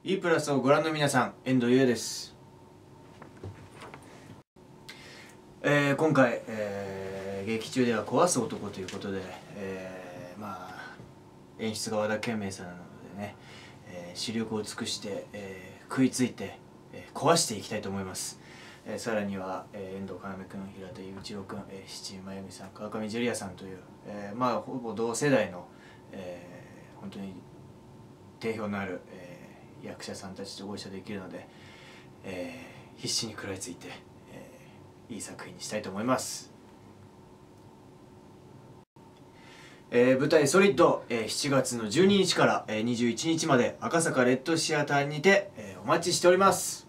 E プラスをご覧の皆さん、遠藤優也です。今回、劇中では壊す男ということで、演出が和田健明さんなのでね、視力を尽くして、食いついて、壊していきたいと思います。さらには、遠藤要君、平田雄一郎君、七井真由美さん、川上樹里さんという、ほぼ同世代の、本当に定評のある、役者さんたちとご一緒できるので、必死に食らいついて、いい作品にしたいと思います。舞台「ソリッド」7月の12日から21日まで赤坂レッドシアターにてお待ちしております。